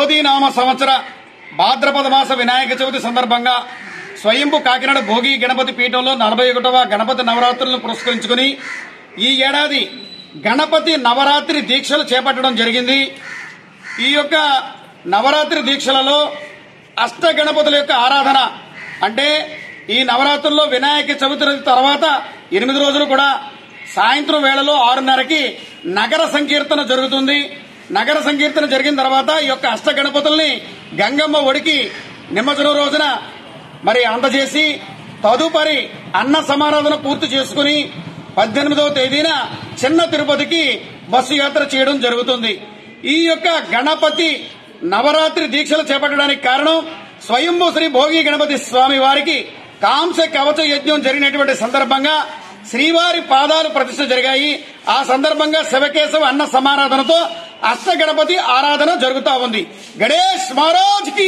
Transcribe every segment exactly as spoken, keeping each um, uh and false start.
క్రోధీనామ సంవత్సర భాద్రపద మాస వినాయక చవితి సందర్భంగా స్వయంభు కాకినాడ భోగి గణపతి పీఠంలో నలభై ఒకటవ గణపతి నవరాత్రులను పురస్కరించుకుని ఈ ఏడాది గణపతి నవరాత్రి దీక్షలు చేపట్టడం జరిగింది. ఈ యొక్క నవరాత్రి దీక్షలలో అష్ట గణపతుల యొక్క ఆరాధన అంటే ఈ నవరాత్రుల్లో వినాయక చవితి తర్వాత ఎనిమిది రోజులు కూడా సాయంత్రం వేళలో ఆరున్నరకి నగర సంకీర్తన జరుగుతుంది. నగర సంకీర్తన జరిగిన తర్వాత ఈ యొక్క అష్ట గణపతుల్ని గంగమ్మ ఒడికి నిమజ్జనం రోజున మరి అందజేసి తదుపరి అన్న సమారాధన పూర్తి చేసుకుని పద్దెనిమిదవ తేదీన చిన్న తిరుపతికి బస్సు యాత్ర చేయడం జరుగుతుంది. ఈ యొక్క గణపతి నవరాత్రి దీక్షలు చేపట్టడానికి కారణం స్వయంభూ శ్రీ భోగి గణపతి స్వామి వారికి కాంస కవచ యజ్ఞం జరిగినటువంటి సందర్భంగా శ్రీవారి పాదాలు ప్రతిష్ఠ జరిగాయి. ఆ సందర్భంగా శివకేశవ అన్న సమారాధనతో అష్ట గణపతి ఆరాధన జరుగుతా ఉంది. గణేష్ మహారాజ్ కి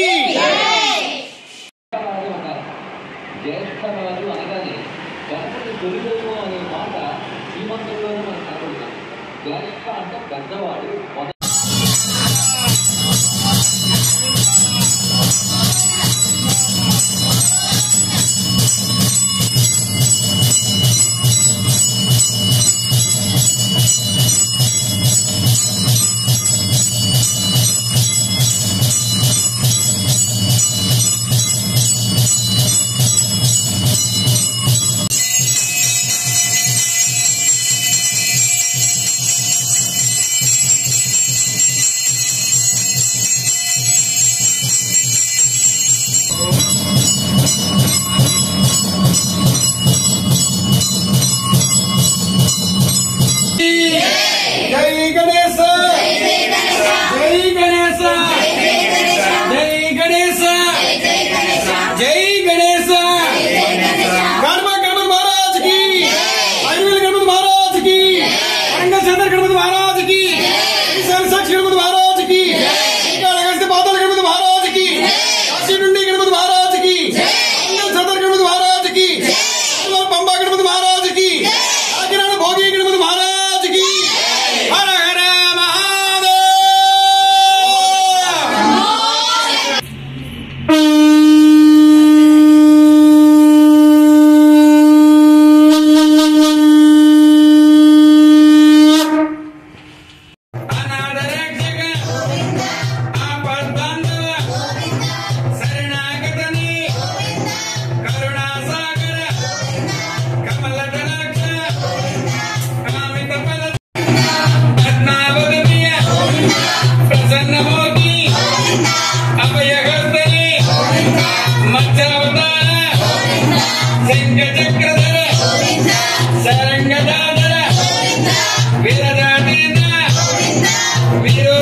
వీర